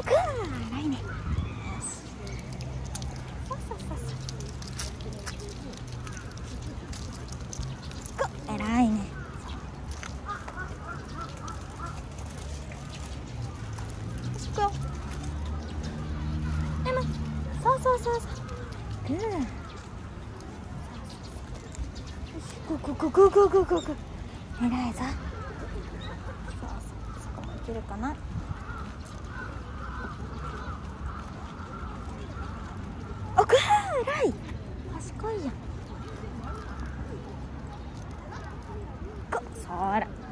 くー、偉いね。よし、そうそうそうそう、偉いね。よし、行くよ。そうそうそうそう、グー。よし、グーグーグーグーグーグーグーグー、偉いぞ。そうそう、そこもいけるかな。あ、グー、偉い。賢いやん。そら。